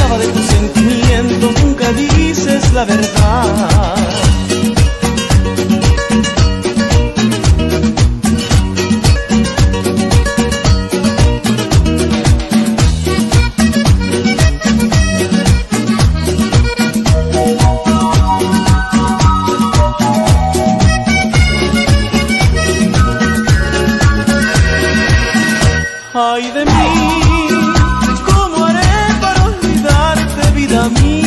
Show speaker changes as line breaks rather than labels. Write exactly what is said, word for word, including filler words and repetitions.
esclava de tus sentimientos, nunca dices la verdad. Ay de mí, ¿cómo haré para olvidarte, vida mía?